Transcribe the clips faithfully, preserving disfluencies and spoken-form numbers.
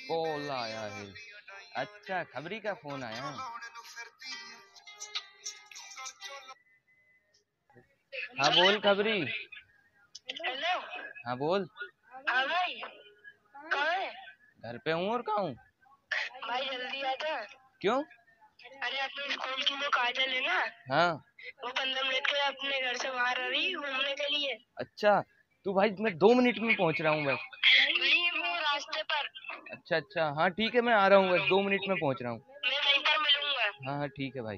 Call आया है। अच्छा, खबरी का फोन आया है। हाँ बोल खबरी। हेलो। हाँ बोल। हाँ भाई, कहाँ है? घर पे हूँ। और कहाँ हूँ भाई जल्दी आ जा। क्यों? अरे अपने स्कूल की वो काजल है ना, हाँ। वो पंद्रह मिनट के अपने घर से बाहर आ रही घूमने के लिए। अच्छा तू भाई, मैं दो मिनट में पहुंच रहा हूँ बस। नहीं, वो रास्ते पर। अच्छा अच्छा, हाँ ठीक है, मैं आ रहा हूँ, बस दो मिनट में पहुंच रहा हूँ। मैं वहीं पर मिलूंगा। हाँ हाँ ठीक है भाई।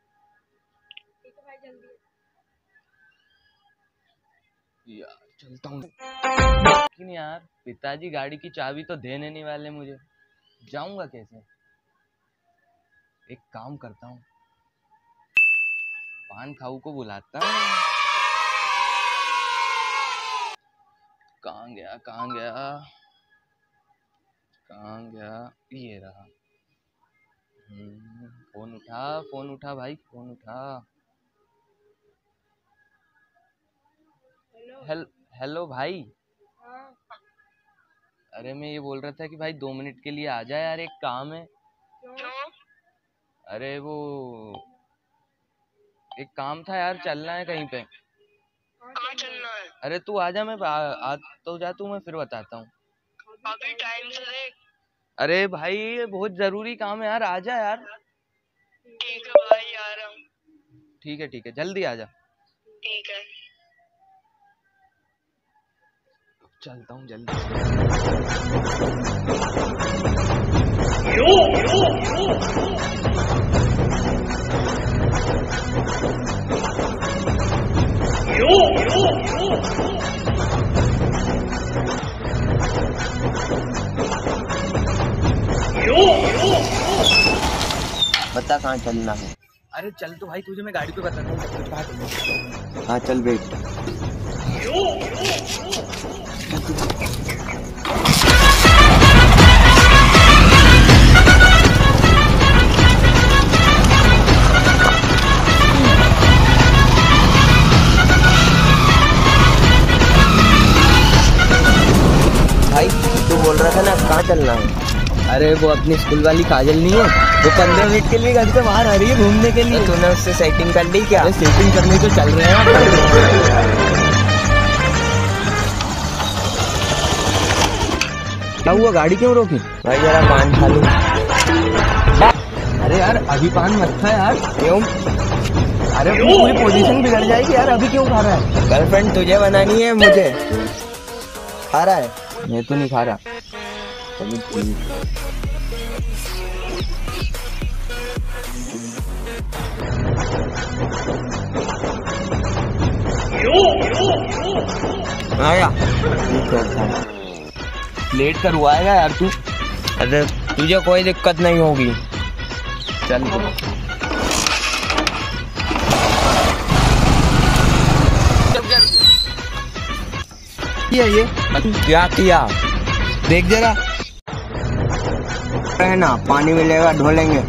यार चलता हूँ। लेकिन यार पिताजी गाड़ी की चाबी तो देने नहीं वाले मुझे, जाऊंगा कैसे? एक काम करता हूँ, पान खाऊ को बुलाता हूँ। कहाँ गया कहाँ गया कहाँ गया? ये रहा। फोन उठा फोन उठा भाई, फोन उठा। हेल हेलो भाई। अरे मैं ये बोल रहा था कि भाई दो मिनट के लिए आ जा यार, एक काम है। क्यों? अरे वो एक काम था यार, चलना है कहीं पे। कहाँ चलना है? अरे तू आजा, मैं आ, आ तो जा तू, मैं फिर बताता हूँ। अभी टाइम से देख। अरे भाई ये बहुत जरूरी काम है यार, आजा यार। ठीक है भाई, आ रहा हूँ। ठीक है ठीक है, जल्दी आजा। ठीक है। चलता हूँ जल्दी। बता कहाँ चलना है? अरे चल तो भाई, तुझे मैं गाड़ी पे बताता हूँ सब कुछ। कहाँ चलना? हाँ चल बैठ। भाई तू बोल रहा था ना कहाँ चलना है? अरे वो अपनी स्कूल वाली काजल नहीं है, वो पंद्रह मिनट के लिए घर से बाहर आ रही है घूमने के लिए। तो तूने उससे सेटिंग कर ली क्या? सेटिंग करने तो चल रहे हैं। क्या हुआ, गाड़ी क्यों रोकी? भाई जरा पान खा लूं। अरे यार अभी पान मत खा यार। क्यों? अरे पूरी पोजीशन बिगड़ जाएगी यार, अभी क्यों खा रहा है? गर्लफ्रेंड तुझे बनानी है मुझे? खा रहा है? मैं तो नहीं खा रहा। आया लेट करवाएगा यार तू। अरे तुझे कोई दिक्कत नहीं होगी। चल ये ये क्या किया? देख जरा। है ना, पानी मिलेगा धोलेंगे।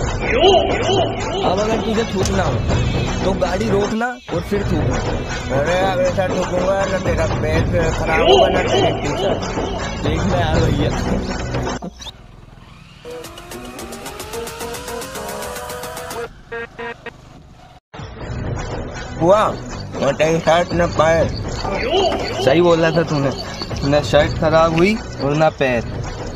अब अगर तुझे थूकना हो तो गाड़ी रोकना और फिर थूकना। अरे अब ऐसा थूकूंगा ना तेरा पेट खराब होगा ना तेरी टी-शर्ट। देखना यार भैया। हुआ और तेरी शर्ट न पाए। सही बोला था तूने, न शर्ट खराब हुई और ना पैर।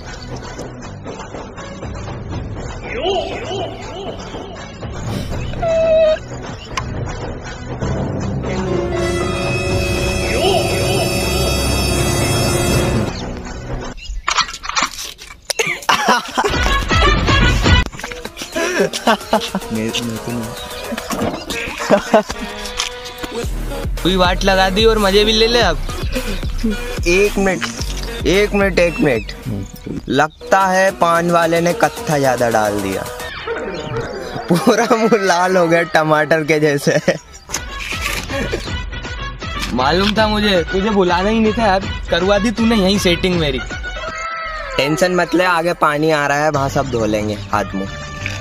कोई वाट लगा दी और मजे भी ले ले अब। एक मिनट एक मिनट एक मिनट लगता है पान वाले ने कत्था ज्यादा डाल दिया। पूरा मुंह लाल हो गया टमाटर के जैसे। मालूम था मुझे, तुझे बुलाना ही नहीं था यार, करवा दी तूने यही सेटिंग मेरी। टेंशन मत ले, आगे पानी आ रहा है वहाँ सब धो लेंगे हाथ मुंह।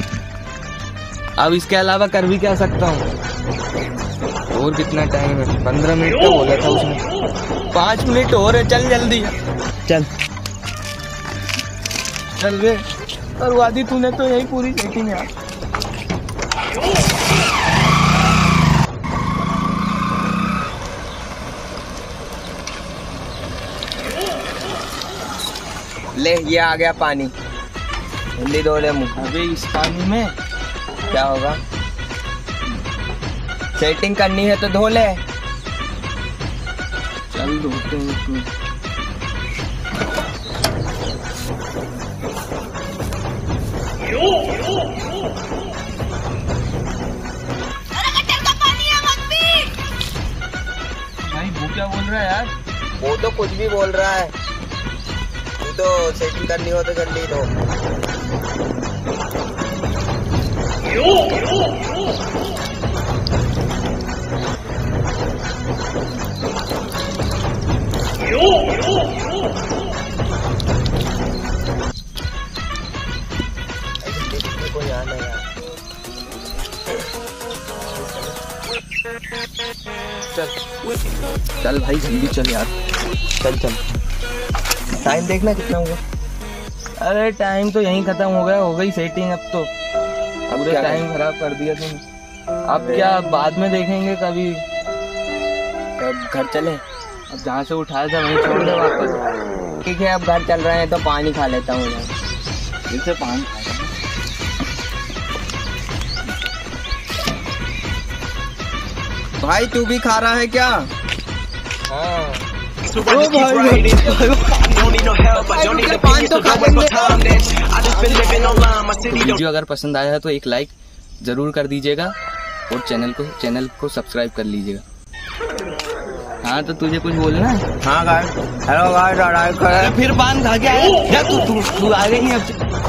अब इसके अलावा कर भी क्या सकता हूँ? और कितना टाइम है? पंद्रह मिनट का बोला था उसने, पाँच मिनट और है। चल जल्दी चल। चल बे, करवा दी तूने तो यही पूरी सेटिंग यार। ले ये आ गया पानी, हिंदी धो ले मुँह। अबे इस पानी में क्या होगा? सेटिंग करनी है तो धो ले। चल धोते हैं तू। भाई वो क्या बोल रहा है यार? वो तो कुछ भी बोल रहा है, तू तो सेटिंग करनी हो तो जल्दी दो। कोई आना यार। चल चल भाई जल्दी चल यार, चल चल। टाइम देखना कितना हुआ। अरे टाइम तो यहीं खत्म हो गया, हो गई सेटिंग अब तो। अब क्या टाइम खराब कर दिया तुम। अब क्या बाद में देखेंगे कभी। अब घर चले। अब जहाँ से उठाया था वहीं छोड़ दे वापस। ठीक है अब घर चल रहे हैं तो पानी खा लेता हूँ मैं। जैसे पानी खा रहा हूँ। भाई तू भी खा रहा है क्या? हाँ वीडियो अगर पसंद आया है तो एक लाइक जरूर कर दीजिएगा और चैनल को चैनल को सब्सक्राइब कर लीजिएगा। हाँ तो तुझे कुछ बोलना है? हाँ गाइस, हेलो गाइस, फिर पान खा के आया तू तू तू आ गई अब।